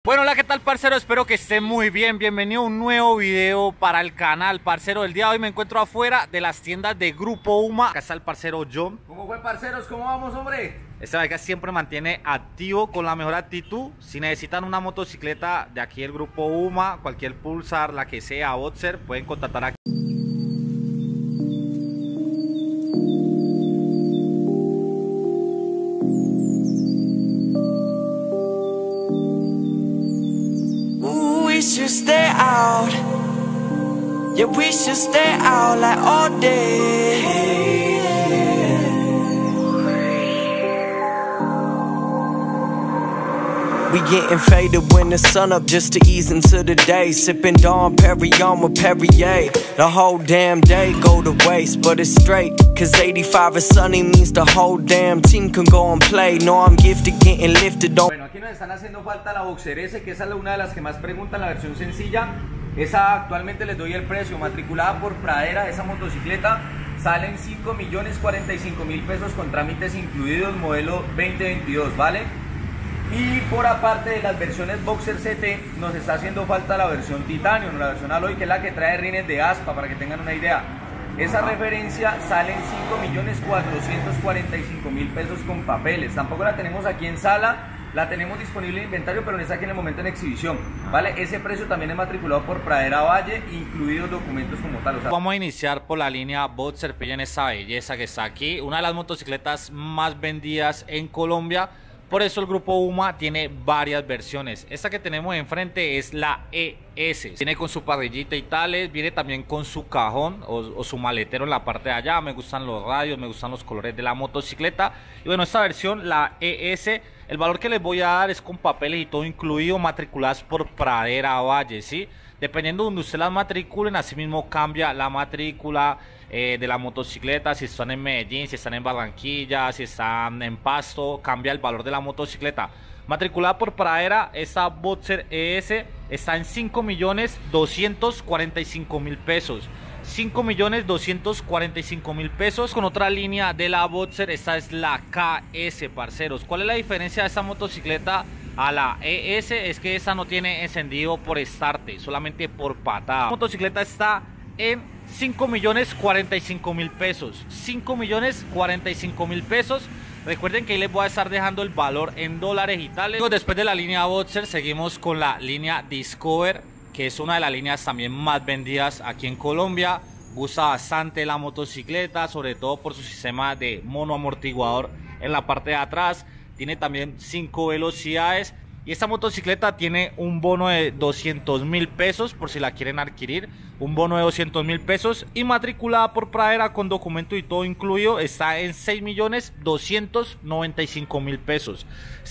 Bueno, hola, ¿qué tal, parcero? Espero que estén muy bien. Bienvenido a un nuevo video para el canal, parcero. El día de hoy me encuentro afuera de las tiendas de Grupo UMA. Acá está el parcero John. ¿Cómo fue, parceros? ¿Cómo vamos, hombre? Este bike siempre mantiene activo, con la mejor actitud. Si necesitan una motocicleta de aquí del Grupo UMA, cualquier Pulsar, la que sea, Boxer, pueden contactar aquí. We should stay out. Yeah, we should stay out like all day. We getting faded when the sun up just to ease into the day. Sipping Dom Perignon with Perrier. The whole damn day go to waste, but it's straight. Cause 85 is sunny means the whole damn team can go and play. No, I'm gifted getting lifted. Bueno, aquí nos están haciendo falta la Boxer S, que esa es una de las que más preguntan, la versión sencilla. Esa actualmente les doy el precio, matriculada por Pradera. Esa motocicleta sale en 5.045.000 pesos con trámites incluidos, modelo 2022, ¿vale? Y por aparte de las versiones Boxer CT, nos está haciendo falta la versión Titanium, la versión Alloy, que es la que trae rines de aspa, para que tengan una idea. Esa referencia sale en 5.445.000 pesos con papeles. Tampoco la tenemos aquí en sala, la tenemos disponible en inventario, pero no está aquí en el momento en exhibición, ¿vale? Ese precio también es matriculado por Pradera Valle, incluidos documentos como tal. O sea, vamos a iniciar por la línea Boxer. Pillen esa belleza que está aquí, una de las motocicletas más vendidas en Colombia. Por eso el Grupo UMA tiene varias versiones. Esta que tenemos enfrente es la ES. Viene con su parrillita y tales. Viene también con su cajón o su maletero en la parte de allá. Me gustan los radios, me gustan los colores de la motocicleta. Y bueno, esta versión, la ES, el valor que les voy a dar es con papeles y todo incluido, matriculadas por Pradera Valle, ¿sí? Dependiendo de donde usted las matriculen, así mismo cambia la matrícula de la motocicleta. Si están en Medellín, si están en Barranquilla, si están en Pasto, cambia el valor de la motocicleta. Matriculada por Pradera, esta Boxer ES está en 5.245.000 pesos. 5.245.000 pesos. Con otra línea de la Boxer, esta es la KS, parceros. ¿Cuál es la diferencia de esta motocicleta a la ES? Es que esta no tiene encendido por estarte, solamente por patada. La motocicleta está en 5.045.000 pesos. 5.045.000 pesos. Recuerden que ahí les voy a estar dejando el valor en dólares y tales. Después de la línea Boxer, seguimos con la línea Discover, que es una de las líneas también más vendidas aquí en Colombia. Gusta bastante la motocicleta, sobre todo por su sistema de monoamortiguador en la parte de atrás. Tiene también 5 velocidades. Y esta motocicleta tiene un bono de 200.000 pesos por si la quieren adquirir. Un bono de 200.000 pesos. Y matriculada por Pradera con documento y todo incluido, está en 6.295.000 pesos.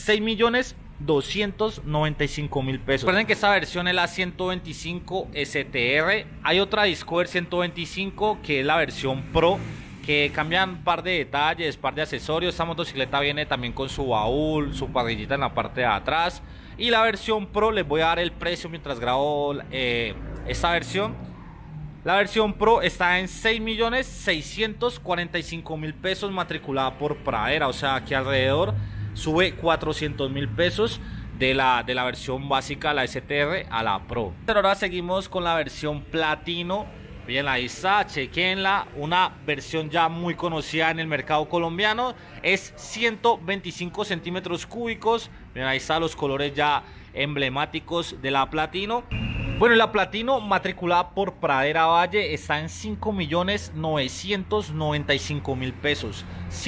6.295.000 pesos. Recuerden que esta versión es la 125 STR. Hay otra Discover 125 que es la versión Pro, que cambian un par de detalles, par de accesorios. Esta motocicleta viene también con su baúl, su parrillita en la parte de atrás. Y la versión Pro, les voy a dar el precio mientras grabo esta versión. La versión Pro está en 6.645.000 pesos, matriculada por Pradera. O sea, aquí alrededor sube 400.000 pesos de la versión básica, la STR, a la Pro. Pero ahora seguimos con la versión Platino. Bien, ahí está, chequenla. Una versión ya muy conocida en el mercado colombiano. Es 125 centímetros cúbicos. Bien, ahí están los colores ya emblemáticos de la Platino. Bueno, la Platino, matriculada por Pradera Valle, está en 5.995.000 pesos.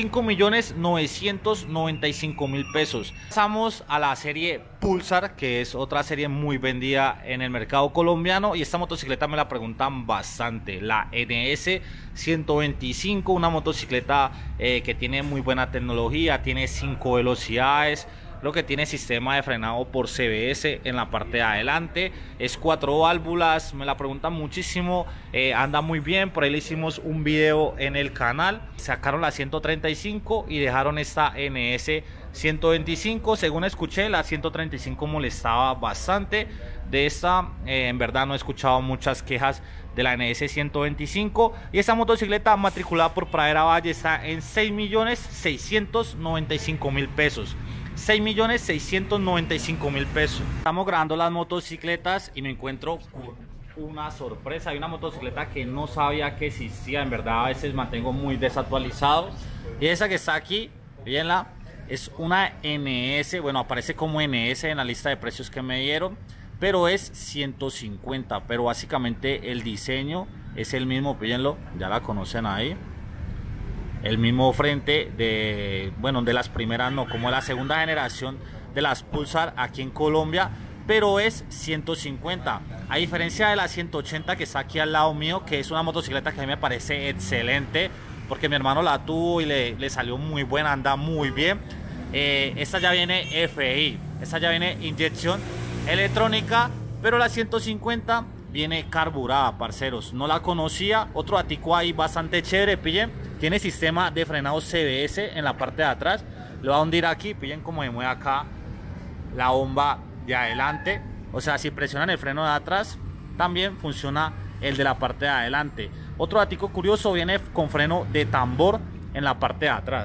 5.995.000 pesos. Pasamos a la serie Pulsar, que es otra serie muy vendida en el mercado colombiano. Y esta motocicleta me la preguntan bastante. La NS 125, una motocicleta que tiene muy buena tecnología, tiene 5 velocidades. Lo que tiene sistema de frenado por CBS en la parte de adelante, es 4 válvulas, me la preguntan muchísimo, anda muy bien. Por ahí le hicimos un video en el canal. Sacaron la 135 y dejaron esta NS 125. Según escuché, la 135 molestaba bastante. De esta en verdad no he escuchado muchas quejas de la NS 125. Y esta motocicleta matriculada por Pradera Valle está en 6.695.000 pesos. 6.695.000 pesos. Estamos grabando las motocicletas y me encuentro con una sorpresa. Hay una motocicleta que no sabía que existía. En verdad a veces mantengo muy desactualizado. Y esa que está aquí, mírenla, es una NS. Bueno, aparece como NS en la lista de precios que me dieron, pero es 150. Pero básicamente el diseño es el mismo, mírenlo, ya la conocen ahí. El mismo frente de, bueno, de las primeras no, como la segunda generación de las Pulsar aquí en Colombia, pero es 150. A diferencia de la 180 que está aquí al lado mío, que es una motocicleta que a mí me parece excelente, porque mi hermano la tuvo y le salió muy buena, anda muy bien. Esta ya viene FI, esta ya viene inyección electrónica, pero la 150 viene carburada, parceros. No la conocía. Otro atico ahí bastante chévere, pillen. Tiene sistema de frenado CBS en la parte de atrás. Le voy a hundir aquí, pillen como me mueve acá la bomba de adelante. O sea, si presionan el freno de atrás, también funciona el de la parte de adelante. Otro atico curioso, viene con freno de tambor en la parte de atrás.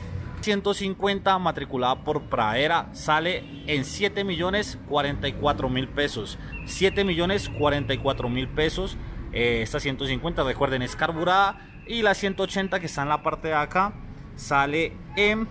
150, matriculada por Pradera, sale en 7.044.000 pesos. 7.044.000 pesos. Esta 150, recuerden, es carburada. Y la 180 que está en la parte de acá sale en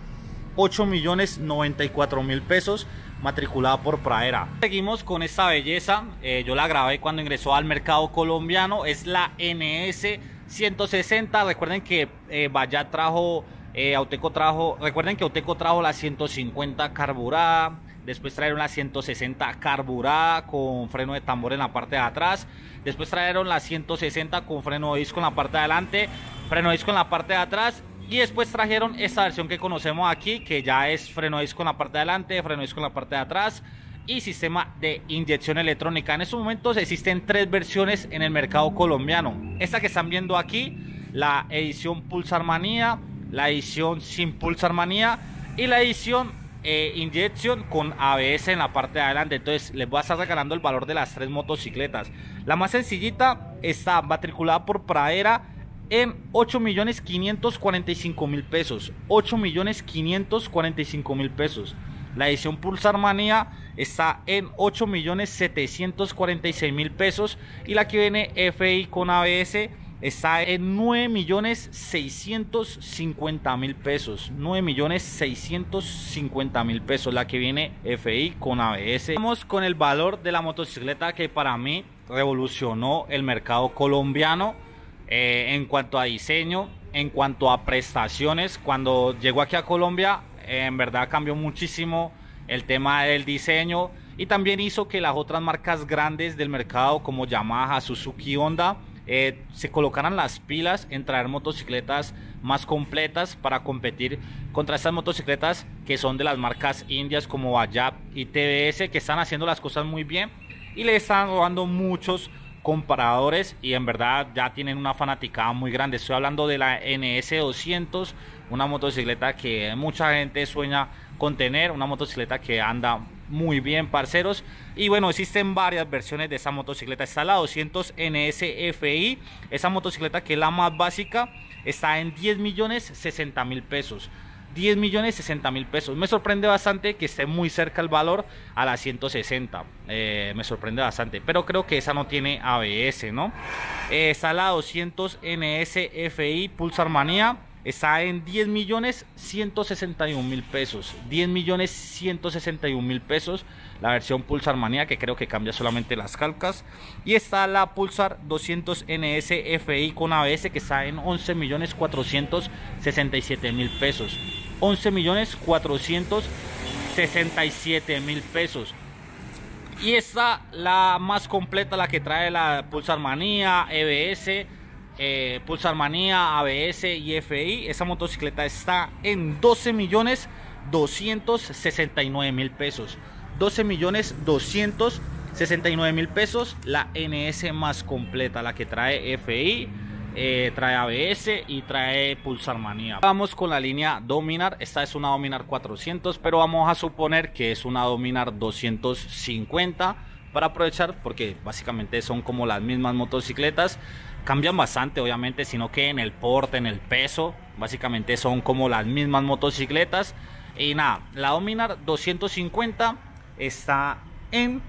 8.094.000 pesos, matriculada por Pradera. Seguimos con esta belleza. Yo la grabé cuando ingresó al mercado colombiano. Es la NS 160. Recuerden que Bajaj trajo, recuerden que Auteco trajo la 150 carburada. Después trajeron la 160 carburada con freno de tambor en la parte de atrás. Después trajeron la 160 con freno de disco en la parte de adelante, freno de disco en la parte de atrás. Y después trajeron esta versión que conocemos aquí, que ya es freno de disco en la parte de adelante, freno de disco en la parte de atrás y sistema de inyección electrónica. En estos momentos existen 3 versiones en el mercado colombiano. Esta que están viendo aquí, la edición Pulsar Manía, la edición sin Pulsar Manía y la edición inyección con ABS en la parte de adelante. Entonces les voy a estar regalando el valor de las 3 motocicletas. La más sencillita está matriculada por Pradera en 8.545.000 pesos. 8.545.000 pesos. La edición Pulsar Manía está en 8.746.000 pesos. Y la que viene FI con ABS está en 9.650.000 pesos. 9.650.000 pesos la que viene FI con ABS. Vamos con el valor de la motocicleta que para mí revolucionó el mercado colombiano en cuanto a diseño, en cuanto a prestaciones. Cuando llegó aquí a Colombia, en verdad cambió muchísimo el tema del diseño y también hizo que las otras marcas grandes del mercado como Yamaha, Suzuki, Honda se colocaran las pilas en traer motocicletas más completas para competir contra estas motocicletas que son de las marcas indias como Bajaj y TBS, que están haciendo las cosas muy bien y le están robando muchos comparadores y en verdad ya tienen una fanaticada muy grande. Estoy hablando de la NS200, una motocicleta que mucha gente sueña con tener, una motocicleta que anda muy bien, parceros. Y bueno, existen varias versiones de esa motocicleta. Está la 200 NS FI, esa motocicleta que es la más básica, está en 10.060.000 pesos. 10.060.000 pesos. Me sorprende bastante que esté muy cerca el valor a la 160. Me sorprende bastante, pero creo que esa no tiene ABS, ¿no? Está la 200 NS FI Pulsar Manía. Está en 10.161.000 pesos. 10.161.000 pesos. La versión Pulsar Manía, que creo que cambia solamente las calcas. Y está la Pulsar 200 NS FI con ABS, que está en 11.467.000 pesos. 11.467.000 pesos. Y esta la más completa, la que trae la Pulsar Manía, EBS, Pulsar Manía, ABS y FI. Esa motocicleta está en 12.269.000 pesos. 12.269.000 pesos. La NS más completa, la que trae FI, trae ABS y trae Pulsar Manía. Vamos con la línea Dominar. Esta es una Dominar 400, pero vamos a suponer que es una Dominar 250 para aprovechar, porque básicamente son como las mismas motocicletas. Cambian bastante, obviamente, sino que en el porte, en el peso, básicamente son como las mismas motocicletas. Y nada, la Dominar 250 está en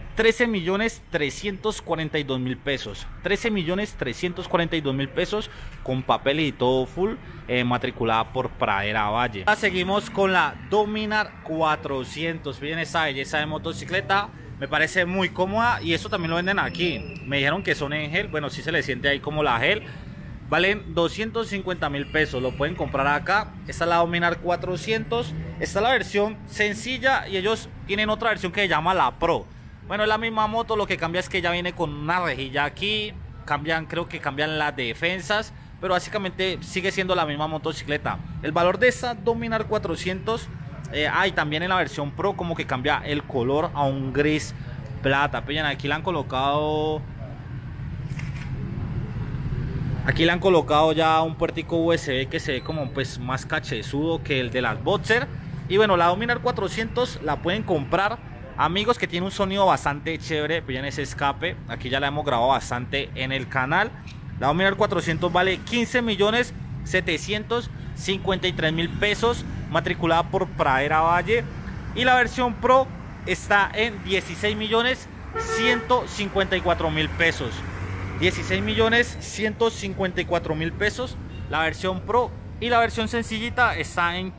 13.342.000 pesos. 13.342.000 pesos con papel y todo full, matriculada por Pradera Valle. Ahora seguimos con la Dominar 400. Miren esa belleza de motocicleta. Me parece muy cómoda y eso también lo venden aquí. Me dijeron que son en gel. Bueno, sí se le siente ahí como la gel. Valen 250.000 pesos. Lo pueden comprar acá. Esta es la Dominar 400. Esta es la versión sencilla y ellos tienen otra versión que se llama la Pro. Bueno, es la misma moto, lo que cambia es que ya viene con una rejilla aquí, creo que cambian las defensas, pero básicamente sigue siendo la misma motocicleta. El valor de esta Dominar 400, y también en la versión Pro como que cambia el color a un gris plata. Pillan, aquí le han colocado ya un puertico USB que se ve como pues más cachezudo que el de las Boxer. Y bueno, la Dominar 400 la pueden comprar, amigos, que tiene un sonido bastante chévere. Pillan ese escape, aquí ya la hemos grabado bastante en el canal. La Dominar 400 vale 15.753.000 pesos, matriculada por Pradera Valle. Y la versión Pro está en 16.154.000 pesos. 16.154.000 pesos la versión Pro. Y la versión sencillita está en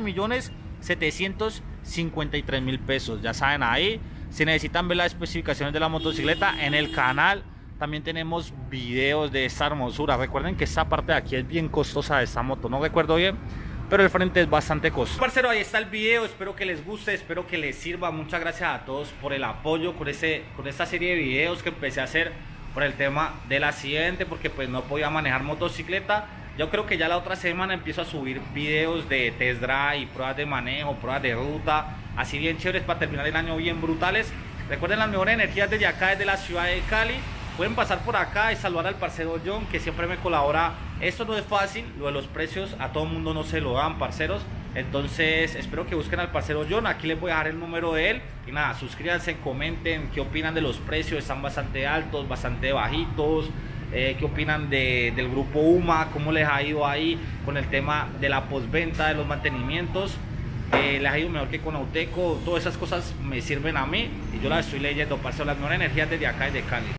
15.753.000 pesos. Ya saben, ahí si necesitan ver las especificaciones de la motocicleta, en el canal también tenemos videos de esta hermosura. Recuerden que esta parte de aquí es bien costosa de esta moto, no recuerdo bien, pero el frente es bastante costoso. Parcero, ahí está el video, espero que les guste, espero que les sirva. Muchas gracias a todos por el apoyo con esta serie de videos que empecé a hacer por el tema del accidente, porque pues no podía manejar motocicleta. Yo creo que ya la otra semana empiezo a subir videos de test drive, pruebas de manejo, pruebas de ruta, así bien chéveres para terminar el año bien brutales. Recuerden las mejores energías desde acá, desde la ciudad de Cali. Pueden pasar por acá y saludar al parcero John, que siempre me colabora. Esto no es fácil, lo de los precios a todo mundo no se lo dan, parceros. Entonces espero que busquen al parcero John, aquí les voy a dejar el número de él. Y nada, suscríbanse, comenten qué opinan de los precios, están bastante altos, bastante bajitos. Qué opinan del grupo UMA, cómo les ha ido ahí con el tema de la postventa, de los mantenimientos. Les ha ido mejor que con Auteco. Todas esas cosas me sirven a mí y yo las estoy leyendo, parcero. Las mejores energías desde acá, desde Cali.